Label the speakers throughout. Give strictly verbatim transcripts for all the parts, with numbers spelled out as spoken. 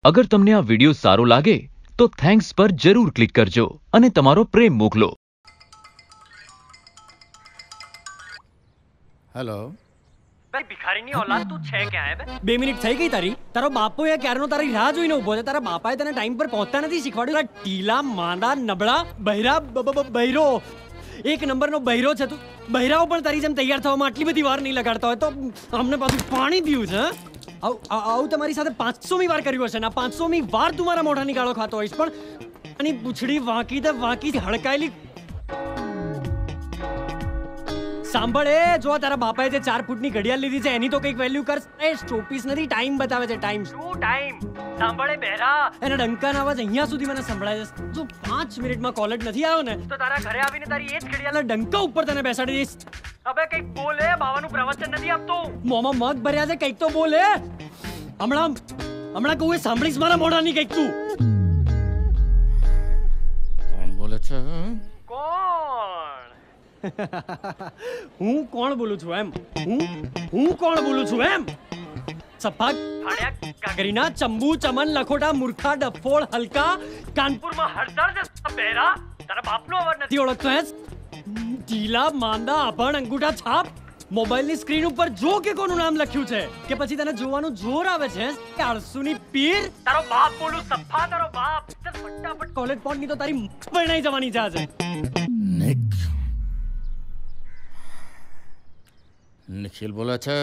Speaker 1: અગર તમને આ વિડિયો સારો લાગે તો થેન્ક્સ પર જરૂર ક્લિક કરજો અને તમારો પ્રેમ મોકલો.
Speaker 2: હેલો
Speaker 3: ભાઈ ભિખારીની औलाद તું છે ક્યાં હે બે? બે મિનિટ થઈ ગઈ તારી. તારો બાપો એ ક્યારનો તારી રાહ જોઈને ઊભો છે. તારા બાપાએ તને ટાઈમ પર પહોંચતા નથી શીખવાડ્યું. ટીલા માંદા નબળા બૈરા બૈરો એક નંબરનો બૈરો છે તું. બૈરાઓ પણ તારી જેમ તૈયાર થવામાં આટલી બધી વાર નહીં લગાડતા હોય તો અમને પાછું પાણી પીવું છે. આવું તમારી સાથે પાંચસોમી વાર કર્યું હશે ને પાંચસોમી વાર તું મારા મોઢાની ગાળો ખાતો હોઈશ પણ આની પૂંછડી વાંકી તે વાંકી હડકાયેલી. સાંભળ એ જો તારા બાપાએ જે ચાર ફૂટની ઘડિયાળ લીધી છે એની તો કંઈક વેલ્યુ કર. એ સ્ટોપીસ નથી ટાઈમ બતાવે છે. ટાઈમ શું ટાઈમ? સાંભળે બેરા એના ડંકાનો અવાજ અહીંયા સુધી મને સંભળાય છે. જો પાંચ મિનિટમાં કોલેજ નથી આવ્યો ને તો તારા ઘરે આવીને તારી એ જ ઘડિયાળના ડંકા ઉપર તને બેસાડી દઈશ. હવે કંઈક બોલે. બાવાનું પ્રવચન નથી આપતો. મોમાં મગ ભર્યા છે કંઈક તો બોલે. હમણાં હમણાં કહું એ સાંભળીશ મારા મોઢાની કંઈક તું.
Speaker 2: કોણ બોલે છે?
Speaker 3: કોણ? હું કોણ બોલું છું એમ? હું હું કોણ બોલું છું એમ? સફા ફાડ્યા કાગરીના ચંબુ ચમન લખોટા મૂર્ખા ડફોળ હલકા કાનપુરમાં હળદર છે બેરા. તારા બાપનો અવાજ નથી ઓળખતો હે? ઢીલા માંદા અભણ અંગૂઠા છાપ. મોબાઈલની સ્ક્રીન ઉપર જો કે કોનું નામ લખ્યું છે કે પછી તને જોવાનું જોર આવે છે કે આળસુની પીર. તારો બાપ બોલું સફા તારો બાપ. ફટાફટ કોલેજ પહોંચની તો તારી પરણાઈ જવાની છે આજે.
Speaker 2: નિક નિખિલ બોલે છે.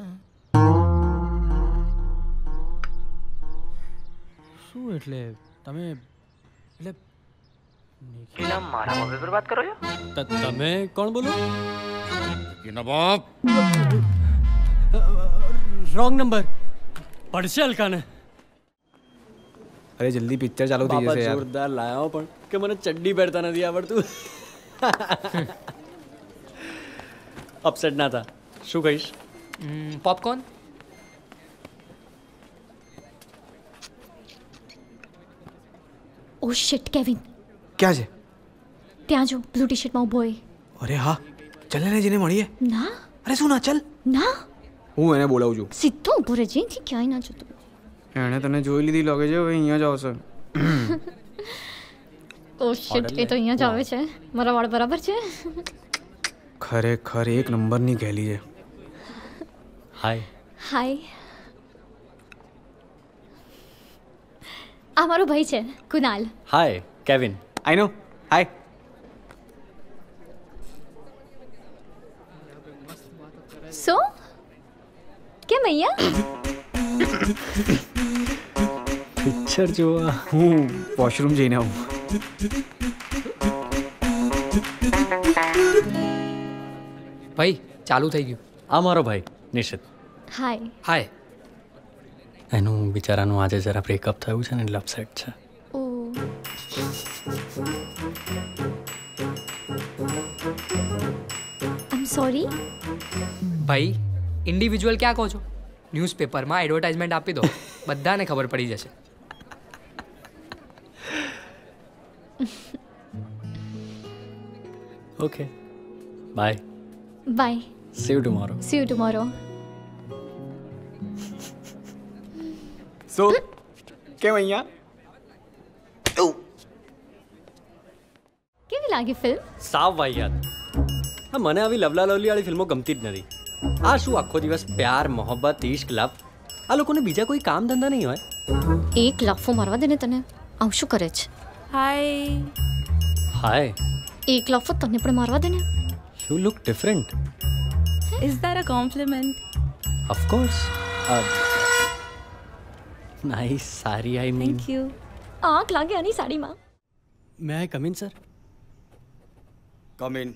Speaker 3: શું એટલે તમે એટલે નિખિલ મારા મગજ પર વાત કરો છો? તમે કોણ બોલો?
Speaker 2: નિખિલનો બાપ.
Speaker 3: Wrong number. પડશે હલકાને.
Speaker 4: અરે જલ્દી પિક્ચર ચાલુ થઈ જશે યાર.
Speaker 3: જોરદાર લાયો પણ કે મને ચડ્ડી પહેરતા નથી આવડતું. અપસેટ ના થા. શું કહીશ?
Speaker 5: પોપકોર્ન.
Speaker 6: Oh shit Kevin.
Speaker 4: ક્યાં છે?
Speaker 6: ત્યાં જો બ્લુ ટી શર્ટમાં ઊભો હોય.
Speaker 4: અરે હા ચાલ ને જઈને મળીએ.
Speaker 6: ના
Speaker 4: અરે શું ના ચાલ.
Speaker 6: ના
Speaker 4: હું એને બોલાવું છું.
Speaker 6: સીધો ઊભો રહે જેથી ક્યાંય ના જતો.
Speaker 4: એણે તને જોઈ લીધી લાગે છે હવે અહીંયા જ આવશે.
Speaker 6: ઓ શિટ એ તો અહીંયા જ આવે છે. મારા વાળ બરાબર છે?
Speaker 4: ખરેખર એક નંબરની ગેલી છે.
Speaker 3: હાય
Speaker 6: હાય. આ મારો ભાઈ છે કુનાલ.
Speaker 3: હાય કેવિન.
Speaker 4: આઈ નો. હાય.
Speaker 6: સો કેમ અહીંયા?
Speaker 3: પિક્ચર જોવા.
Speaker 4: હું વોશરૂમ જઈને આવું.
Speaker 5: ભાઈ ચાલુ થઈ ગયું.
Speaker 3: આ મારો ભાઈ નિશિત.
Speaker 6: હાય.
Speaker 5: હાય.
Speaker 3: એનું બિચારાનું આજે જરા બ્રેકઅપ થયું છે ને એટલે અપસેટ છે.
Speaker 6: ઓ આઈ એમ સોરી.
Speaker 5: ભાઈ ઇન્ડિવિજ્યુઅલ ક્યાં કહો છો? ન્યૂઝપેપરમાં એડવર્ટાઇઝમેન્ટ આપી દો. બધાને ખબર પડી જશે.
Speaker 3: Okay bye.
Speaker 6: Bye.
Speaker 3: See you tomorrow.
Speaker 6: See you tomorrow.
Speaker 4: So કેમ અહીંયા?
Speaker 6: કેવી લાગી ફિલ્મ?
Speaker 3: સાવ વાહિયાત. હા મને આવી લવલા લવલી વાળી ફિલ્મો ગમતી જ નથી. આ શું આખો દિવસ પ્યાર મોહબ્બત ઇશ્ક લવ. આ લોકોને બીજા કોઈ કામ ધંધા નહીં હોય.
Speaker 6: એક લાફો મારવા દે ને તને. આવું શું કરે છે?
Speaker 7: હાય.
Speaker 3: હાય.
Speaker 6: એક લાફો તને પણ મારવા દે ને.
Speaker 3: You look different.
Speaker 7: Is that a compliment?
Speaker 3: Of course. Uh, nice સારી આઈ મીન.
Speaker 7: Thank you.
Speaker 6: આંખ લાગે આની સાડીમાં.
Speaker 3: May I come in sir?
Speaker 2: Come in.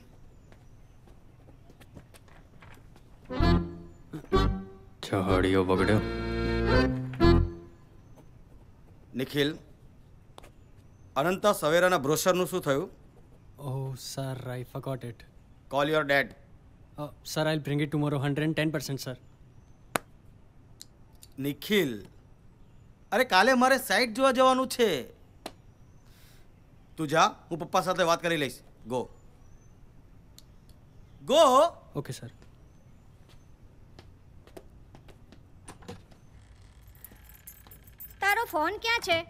Speaker 3: ચહડિયો બગડ્યો.
Speaker 2: નિખિલ અનંતા સવેરાના બ્રોશરનું શું થયું?
Speaker 3: Oh sir, I forgot it.
Speaker 2: Call your dad.
Speaker 3: Uh, sir, I'll bring it tomorrow. one hundred ten percent sir.
Speaker 2: Nikhil અરે કાલે મારે સાઈટ જોવા જવાનું છે. તું જા હું પપ્પા સાથે વાત કરી લઈશ. Go go.
Speaker 3: Okay sir.
Speaker 7: તારો
Speaker 8: ફોન ક્યાં છે?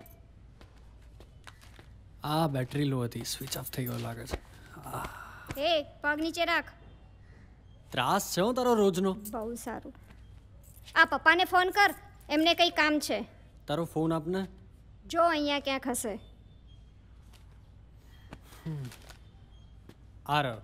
Speaker 3: આ બેટરી લો હતી, સ્વિચ ઓફ થઈ ગયો લાગે છે.
Speaker 8: એ પગ નીચે રાખ.
Speaker 3: ત્રાસ છે હો તારો રોજનો.
Speaker 8: બહુ સારું. આ પપ્પાને ફોન કર, એમને કંઈ કામ છે.
Speaker 3: તારો ફોન આપને.
Speaker 8: જો અહીંયા ક્યાંક હશે.
Speaker 3: આ રહ્યો.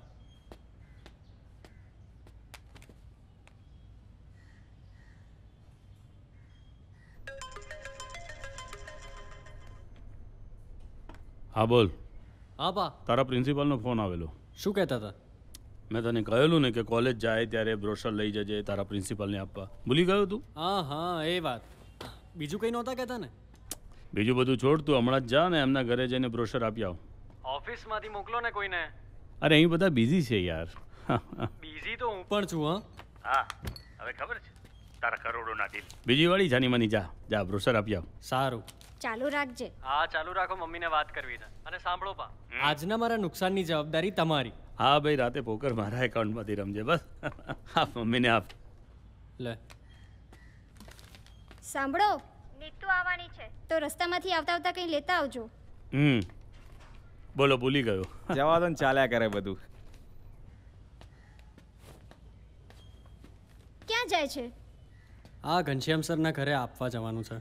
Speaker 9: હા બોલ.
Speaker 3: હા બા.
Speaker 9: તારા પ્રિન્સિપાલનો ફોન આવેલો.
Speaker 3: શું કહેતા હતા?
Speaker 9: મેં તને કહેલું ને કે કોલેજ જાય ત્યારે બ્રોશર લઈ જજે તારા પ્રિન્સિપાલને આપવા. ભૂલી ગયો તું?
Speaker 3: હા હા એ વાત. બીજું કંઈ નહોતા કહેતા ને?
Speaker 9: બીજું બધું છોડ, તું હમણાં જ જા ને એમના ઘરે જઈને બ્રોશર આપી આવ.
Speaker 3: ઓફિસમાંથી મોકલો ને કોઈને.
Speaker 9: અરે અહીં બધા બિઝી છે યાર.
Speaker 3: બિઝી તો હું પણ છું. હા
Speaker 9: હા હવે ખબર છે તારા કરોડોના ડીલ. બીજી વાળી જાની માની જા જા બ્રોશર આપી આવ.
Speaker 3: સારું.
Speaker 8: ચાલુ રાખજે.
Speaker 3: હા ચાલુ રાખો, મમ્મીને વાત કરવી છે. અને સાંભળો પા, આજના મારા નુકસાનની જવાબદારી તમારી.
Speaker 9: હા ભાઈ, રાતે પોકર મારા એકાઉન્ટમાંથી રમજે બસ. આપ મમ્મીને આપ.
Speaker 3: લે.
Speaker 8: સાંભળો, નીતુ આવવાની છે તો રસ્તામાંથી આવતા આવતા કંઈ લેતા આવજો.
Speaker 9: હમ બોલો, ભૂલી ગયો.
Speaker 4: જવા દો ને, ચાલ્યા કરે બધું.
Speaker 8: ક્યાં જાય છે?
Speaker 3: આ ઘનશ્યામ સરના ઘરે આપવા જવાનું છે.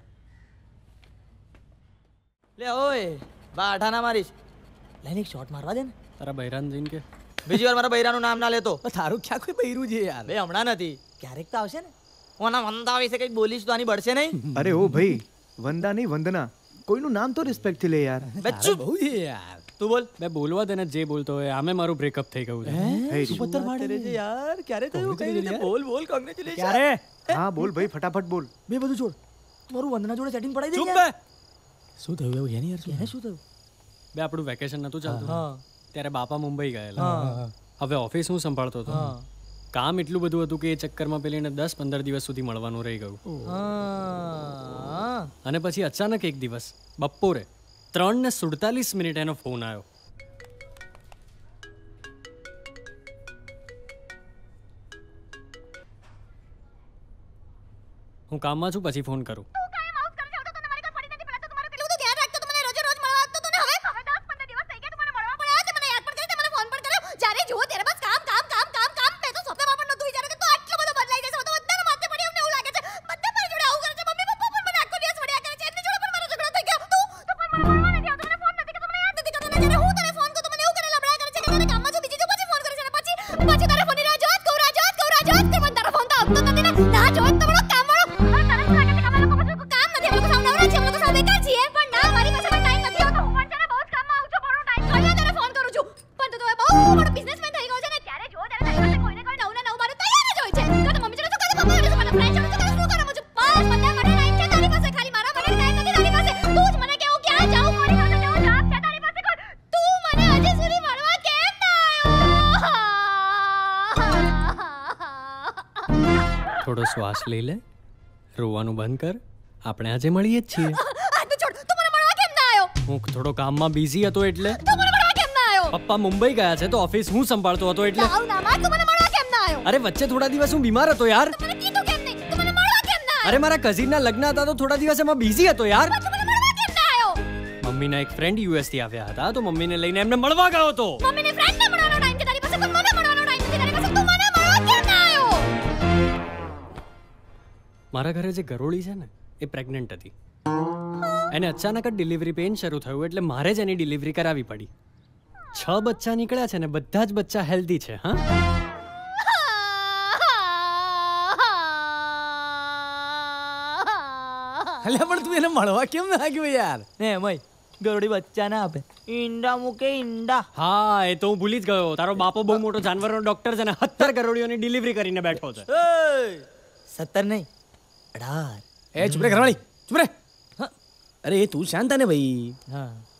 Speaker 10: લે ઓય બાઠા ના મારીશ. લઈને એક શોટ મારવા દે ને.
Speaker 3: તારા બૈરાન જઈને કે
Speaker 10: બીજી વાર મારા બૈરાનું નામ ના લેતો.
Speaker 5: તારું ક્યાં કોઈ બૈરું છે યાર?
Speaker 10: બે હમણાં નથી, ક્યારેક તો આવશે ને. ઓના વંદા વિશે કંઈક બોલીશ તો આની બળશે નહીં.
Speaker 11: અરે ઓ ભાઈ, વંદા નહીં વંદના. કોઈનું નામ તો રિસ્પેક્ટ થી લે યાર.
Speaker 10: બચ્ચું
Speaker 5: બહુ છે યાર.
Speaker 10: તું બોલ.
Speaker 3: બે બોલવા દે ને, જે બોલતો હોય. આમે મારું બ્રેકઅપ થઈ ગયું છે.
Speaker 11: હે
Speaker 10: શું પત્તર પાડે છે યાર? ક્યારે થયું? કઈ રીતે? બોલ બોલ. કોંગ્રેચ્યુલેશન.
Speaker 11: ક્યારે? હા બોલ ભાઈ, ફટાફટ બોલ.
Speaker 10: બે બધું છોડ. તમારું વંદના જોડે સેટિંગ પડાઈ દે.
Speaker 3: ચૂપ
Speaker 10: યાર.
Speaker 3: બે.
Speaker 5: શું થયું એવું યાર? યાર
Speaker 10: એને શું થયું?
Speaker 3: બે આપણું વેકેશન નતું ચાલતું
Speaker 10: હા
Speaker 3: ત્યારે બાપા મુંબઈ ગયેલા.
Speaker 10: હા
Speaker 3: હવે ઓફિસ હું સંભાળતો હતો.
Speaker 10: હા
Speaker 3: કામ એટલું બધું હતું કે એ ચક્કરમાં પેલીને દસ પંદર દિવસ સુધી મળવાનું રહી ગયું.
Speaker 10: હા
Speaker 3: અને પછી અચાનક એક દિવસ બપોરે ત્રણ ને સુડતાલીસ મિનિટ એનો ફોન આવ્યો. હું કામમાં છું, પછી ફોન કરું. થોડો શ્વાસ લઈ લે, રોવાનું બંધ કર. આપણે આજે મળીએ જ છીએ. હું થોડો કામમાં બિઝી હતો એટલે. પપ્પા મુંબઈ ગયા છે તો ઓફિસ હું સંભાળતો હતો એટલે. અરે વચ્ચે થોડા દિવસ હું બીમાર હતો યાર. અરે મારા કઝિનના લગ્ન હતા તો થોડા દિવસ એમાં બિઝી હતો યાર. મમ્મીના એક ફ્રેન્ડ યુએસ થી આવ્યા હતા તો મમ્મીને લઈને એમને મળવા ગયો હતો. મારા ઘરે જે ગરોળી છે ને એ પ્રેગ્નન્ટ હતી. એને અચાનક જ ડિલિવરી પેઇન શરૂ થયું એટલે મારે જ એની ડિલિવરી કરાવી પડી. છ બચ્ચા નીકળ્યા છે ને બધા જ બચ્ચા હેલ્ધી છે. હા
Speaker 5: અલ્યા પણ તું એને મળવા કેમ ના ગયો યાર?
Speaker 10: ને એમય ગરોડી બચ્ચા ના આપે, ઈંડા મૂકે ઈંડા.
Speaker 3: હા એ તો હું ભૂલી જ ગયો. તારો બાપો બહુ મોટો જાનવરનો ડોક્ટર છે ને સત્તર ગરોળીઓની ડિલિવરી કરીને બેઠો છે.
Speaker 10: સત્તર નહીં અઢાર.
Speaker 5: એ ચૂપ રે ઘરવાળી, ચૂપ રે. અરે તું શાંત ને ભાઈ.
Speaker 10: હા